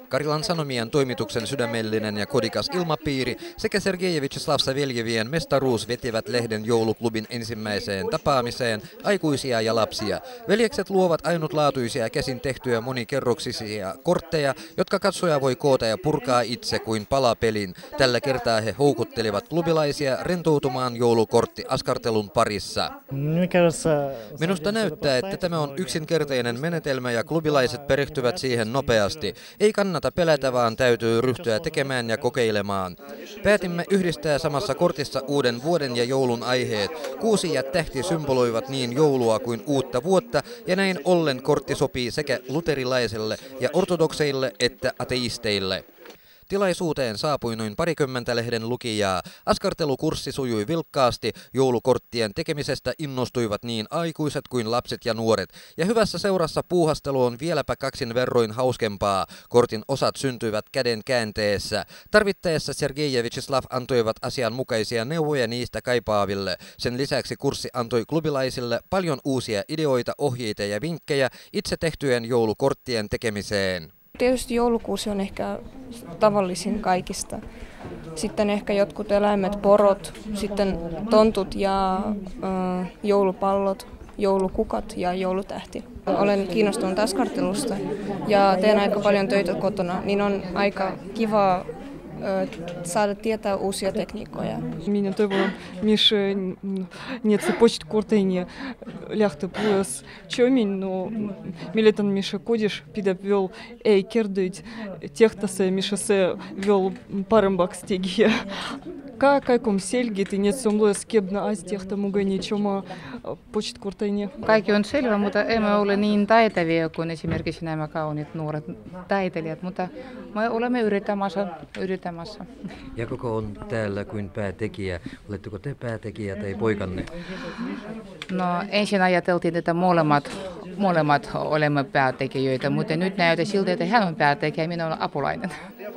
Karilan Sanomien toimituksen sydämellinen ja kodikas ilmapiiri sekä Sergei ja Vyacheslav Saveljevien mestaruus vetivät lehden jouluklubin ensimmäiseen tapaamiseen aikuisia ja lapsia. Veljekset luovat ainutlaatuisia käsin tehtyjä monikerroksisia kortteja, jotka katsoja voi koota ja purkaa itse kuin palapelin. Tällä kertaa he houkuttelivat klubilaisia rentoutumaan joulukorttiaskartelun parissa. Minusta näyttää, että tämä on yksinkertainen menetelmä ja klubilaiset perehtyvät siihen nopeasti. Ei kannata pelätä, vaan täytyy ryhtyä tekemään ja kokeilemaan. Päätimme yhdistää samassa kortissa uuden vuoden ja joulun aiheet. Kuusi ja tähti symboloivat niin joulua kuin uutta vuotta, ja näin ollen kortti sopii sekä luterilaiselle ja ortodokseille että ateisteille. Tilaisuuteen saapui noin parikymmentä lehden lukijaa. Askartelukurssi sujui vilkkaasti. Joulukorttien tekemisestä innostuivat niin aikuiset kuin lapset ja nuoret. Ja hyvässä seurassa puuhastelu on vieläpä kaksin verroin hauskempaa. Kortin osat syntyivät käden käänteessä. Tarvittaessa Sergei ja Vyacheslav antoivat asianmukaisia neuvoja niistä kaipaaville. Sen lisäksi kurssi antoi klubilaisille paljon uusia ideoita, ohjeita ja vinkkejä itse tehtyjen joulukorttien tekemiseen. Tietysti joulukuusi on ehkä tavallisin kaikista. Sitten ehkä jotkut eläimet, porot, sitten tontut ja joulupallot, joulukukat ja joulutähti. Olen kiinnostunut askartelusta ja teen aika paljon töitä kotona, niin on aika kiva saada tietää uusia tekniikoja. Меня toivon, Миша не цепочить корты, не ляхты пояс чомень, но милетан Миша кодиш пидап вел эй кердыть техтасы Мишасе вел парамбак стеги. Kaikom selgit, niin se on luo skebna astehta mukaan niissä почит kortteini. Kaikki on selvä, mutta emme ole niin taitavia kuin esimerkiksi nämä kauniit nuoret taiteilijat, mutta me olemme yrittämässä. Ja koko on täällä kuin päätekijä. Oletteko te päätekijä tai poikanne? No ensin ajateltiin, että molemmat olemme päätekijöitä, mutta nyt näyttää siltä, että hän on päätekijä ja minä olen apulainen.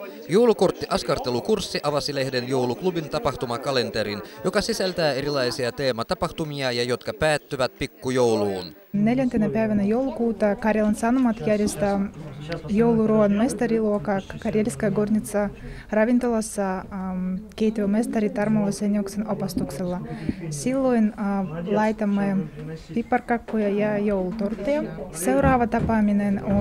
Joulukortti-askartelukurssi avasi lehden jouluklubin tapahtumakalenterin, joka sisältää erilaisia teematapahtumia ja jotka päättyvät pikkujouluun. 4. päivänä joulukuuta Karjalan Sanomat järjestää jouluruoan mestariluokka Karelska Gornitsa ravintolassa keittiömestari Tarmo Losenjoksen opastuksella. Silloin laitamme piparkakkuja ja joulutortteja. Seuraava tapaaminen on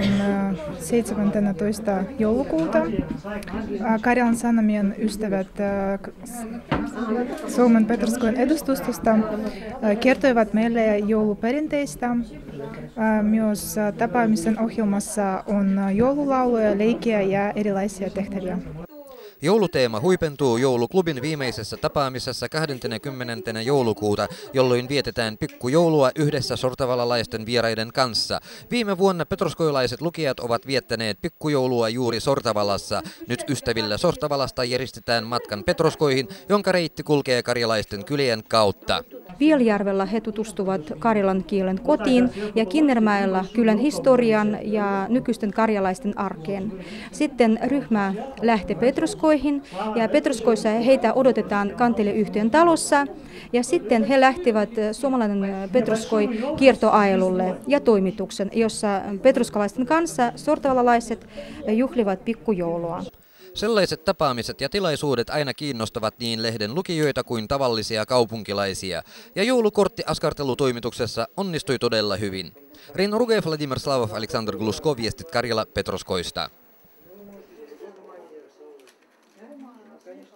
17. joulukuuta. Karjalan Sanomien ystävät Suomen Petroskoin edustustosta kertoivat meille jouluperinteistä. Myös tapaamisen ohjelmassa on joululauluja, leikkiä ja erilaisia tehtäviä. Jouluteema huipentuu jouluklubin viimeisessä tapaamisessa 20. joulukuuta, jolloin vietetään pikkujoulua yhdessä sortavalalaisten vieraiden kanssa. Viime vuonna petroskoilaiset lukijat ovat viettäneet pikkujoulua juuri Sortavalassa. Nyt ystävillä Sortavalasta järjestetään matkan Petroskoihin, jonka reitti kulkee karjalaisten kylien kautta. Viialijärvellä he tutustuvat karjalan kielen kotiin ja Kinnermäellä kylän historian ja nykyisten karjalaisten arkeen. Sitten ryhmä lähtee Petroskoihin ja Petroskoissa heitä odotetaan Kanteleyhtiön talossa ja sitten he lähtevät suomalainen Petroskoi kiertoajelulle ja toimituksen, jossa petroskalaisten kanssa sortavalalaiset juhlivat pikkujoulua. Sellaiset tapaamiset ja tilaisuudet aina kiinnostavat niin lehden lukijoita kuin tavallisia kaupunkilaisia. Ja joulukortti-askartelutoimituksessa onnistui todella hyvin. Reino Ruge, Vladimir Slavov, Aleksandr Gluskov, viestit Karjala Petroskoista.